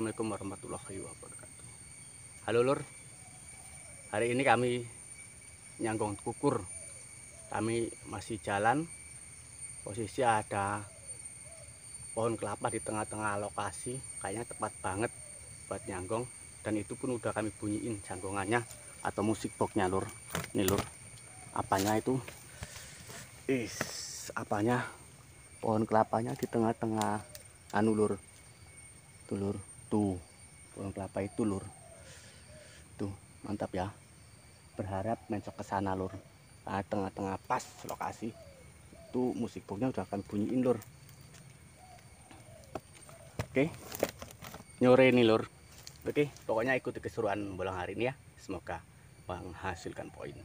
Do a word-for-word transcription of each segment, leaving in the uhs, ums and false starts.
Assalamualaikum warahmatullahi wabarakatuh. Halo lur, hari ini kami nyanggung kukur. Kami masih jalan, posisi ada pohon kelapa di tengah-tengah lokasi. Kayaknya tepat banget buat nyanggung. Dan itu pun udah kami bunyiin janggongannya atau musik boxnya lur. Nih lur, apanya itu? Is, apanya? Pohon kelapanya di tengah-tengah anu lur. Tuh lur, tuh pohon kelapa itu lur. Tuh mantap ya. Berharap mencok ke sana lur. Nah, tengah-tengah pas lokasi. Itu musik boxnya udah akan bunyiin lur. Oke, nyore nih lur. Oke, pokoknya ikuti keseruan bolang hari ini ya. Semoga menghasilkan poin.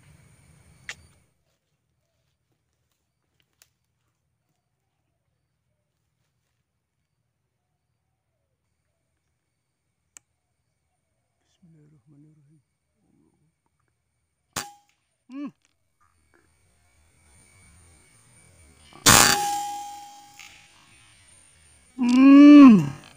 Bismillahirrahmanirrahim. Hmm. Hmm.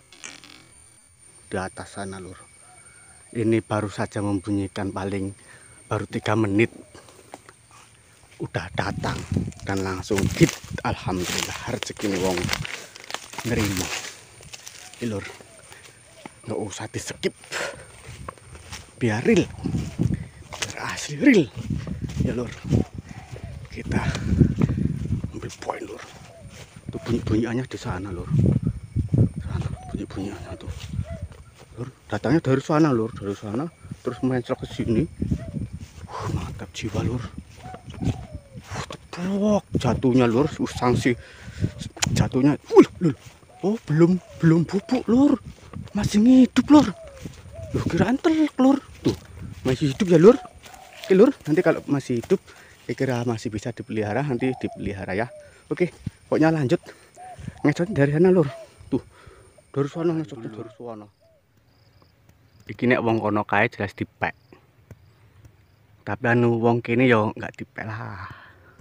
Di atas sana lur. Ini baru saja membunyikan paling baru tiga menit. Udah datang dan langsung hit. Alhamdulillah rezeki wong nerima. Ini lur. Nggak usah di skip. Biar real. Biar asli real. Ya lur. Kita ambil poin lur. Tuh bunyi-bunyiannya di sana lur. Sana bunyi-bunyiannya tuh. Lur, datangnya dari sana lur, dari sana terus mencel ke sini. Uh, mantap jiwa lur. Uh, teplok jatuhnya lur, usang sih jatuhnya. Uh, lur. Oh, belum belum bubuk lur. Masih hidup lur. Loh, kirain telak lur. Tuh, masih hidup ya lur. Oke lur, nanti kalau masih hidup saya kira masih bisa dipelihara, nanti dipelihara ya. Oke, pokoknya lanjut ngecot dari sana lur. Tuh, dari sana ngecot dari sana. Iki nek wong kono kae jelas dipek. Tapi anu wong kene yo nggak dipek lah.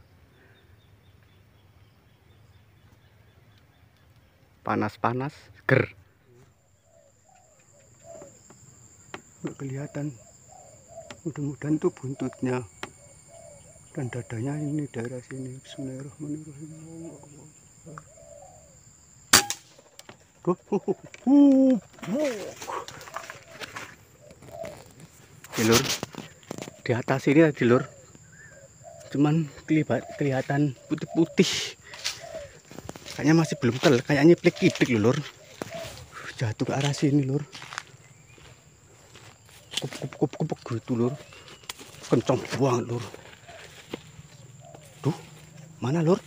Panas-panas, ger. Nggak kelihatan. Mudah-mudahan tuh buntutnya dan dadanya ini daerah sini. Bismillahirrahmanirrahim. Tuh, uh, lur, di atas ini tadi lur, cuman kelihatan putih-putih, kayaknya masih belum tel, kayaknya plek-plek lur, jatuh ke arah sini lur, kup-kup-kup gitu lur, kencang buang lur, tuh mana lur,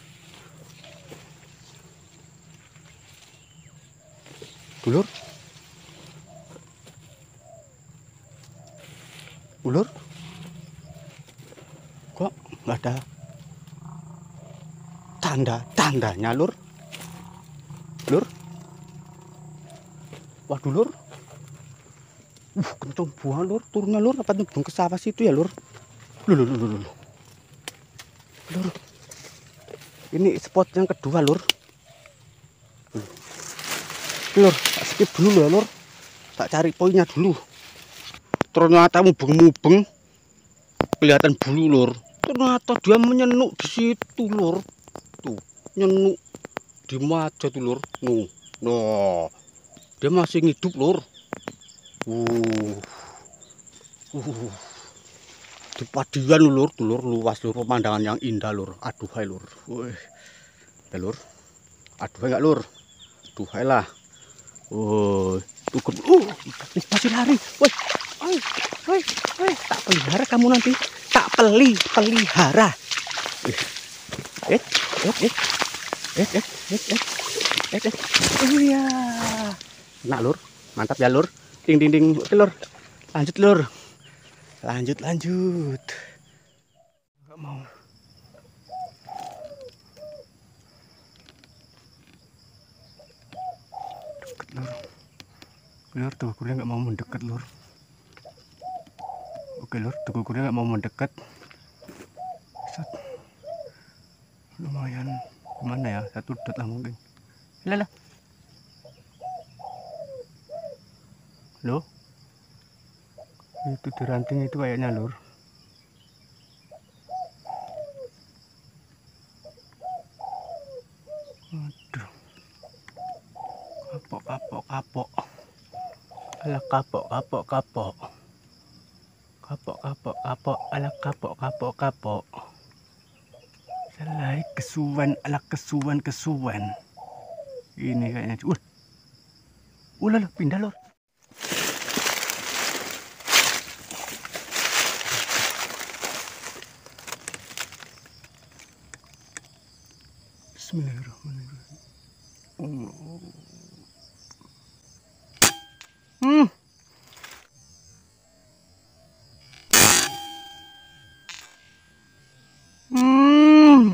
tuh lur, lur, kok nggak ada tanda-tandanya lur, lur, waduh lur, uh kenceng buang lur, turunnya lur, apa nyembung ke sawah situ ya lur, lur, lur, lur, lur, lur, ini spot yang kedua lur, lur, tak skip dulu ya lur, tak cari poinnya dulu, ternyata mubeng-mubeng, kelihatan bulu lur, ternyata dia menyenuk di situ lur. Tuh, nyenuk di maja tuh lur. Nuh, no, dia masih hidup lur. Uh, uh, di padian lur, tuh lur, luas lur, pemandangan yang indah lur. Aduhai lur, wih, ya lur, aduhai nggak lur, aduhai lah. Oh, tuh, uh, masih lari, woi, woi, woi, woi, tak pelihara kamu nanti, tak peli, pelihara. Eh, eh, eh, eh. Eh, eh, eh, eh, eh, eh, oh iya, nah lur, mantap ya lur, ding ding ding, oke lur, lanjut lur, lanjut lanjut, nggak mau, deket lur, lur tuh kuliah nggak mau mendekat lur, oke lur, tuh kuliah nggak mau mendekat, set, lumayan, gimana ya, satu dot lah mungkin, lah lah. Loh, itu di ranting itu kayaknya lur. Aduh, kapok kapok kapok, alah kapok kapok kapok, kapok kapok kapok, alah kapok kapok kapok. Selai kesuwen, alah kesuwen kesuwen. Ini kayaknya, uh, ulah pindah lur. Bismillahirrahmanirrahim. Oh. Hmm. Hmm.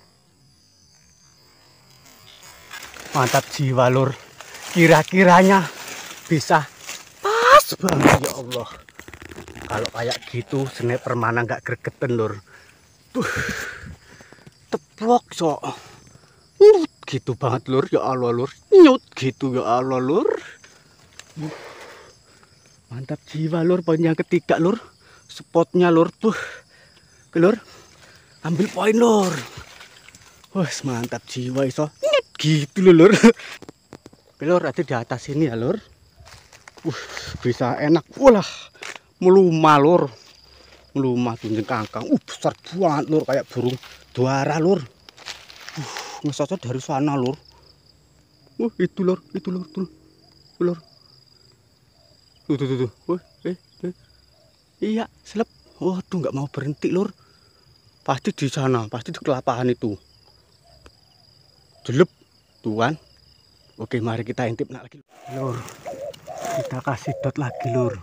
Mantap jiwa lur. Kira-kiranya bisa pas banget ya Allah. Kalau kayak gitu sniper mana nggak gregeten lur. Tuh. Teplok sok. Nyut gitu banget lur, ya Allah lur. Nyut gitu ya Allah lur. Uh, mantap jiwa lur, poin yang ketiga lur. Spotnya lur tuh. Lur. Ambil poin lur. Wah, mantap jiwa iso. Nyut gitu lur. Lur, ada di atas ini ya lur. Uh, bisa enak. Walah. Melumah lur. Melumah tunjeng kangkang. Uh, besar banget lur, kayak burung juara lur. Uh, ngesotnya dari sana lur. Uh, itu lur, itu lur, tuh. Lur. Tuh, tuh, tuh, tuh. Uh, eh, eh. Iya, selep. Waduh, nggak mau berhenti lur. Pasti di sana, pasti di kelapaan itu. Jelep, tuh kan. Oke, mari kita intip nak lagi lur. Kita kasih dot lagi lur.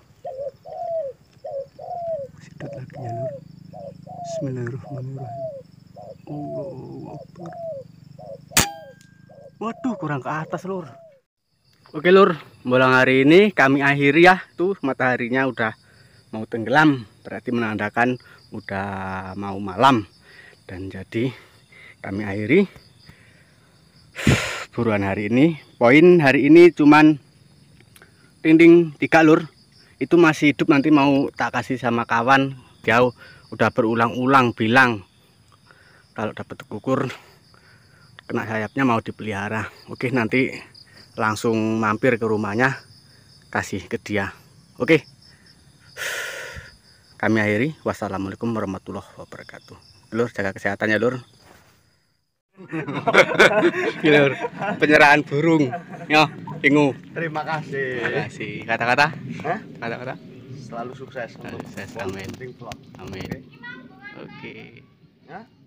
Kasih dot lagi ya lur. Bismillahirrahmanirrahim. Allahu Akbar. Waduh, kurang ke atas lur. Oke lur, malam hari ini kami akhiri ya. Tuh mataharinya udah mau tenggelam, berarti menandakan udah mau malam. Dan jadi kami akhiri buruan hari ini. Poin hari ini cuman ting-ting tiga lur. Itu masih hidup, nanti mau tak kasih sama kawan. Jauh udah berulang-ulang bilang kalau dapat kukur kena sayapnya mau dipelihara. Oke, nanti langsung mampir ke rumahnya, kasih ke dia. Oke, kami akhiri. Wassalamualaikum warahmatullahi wabarakatuh. Lur, jaga kesehatan ya lur. Lur, penyerahan burung ya Ingu. Terima kasih. Terima kasih. Kata-kata? Kata-kata? Selalu sukses. Sukses, amin. Amin. Oke. Ya.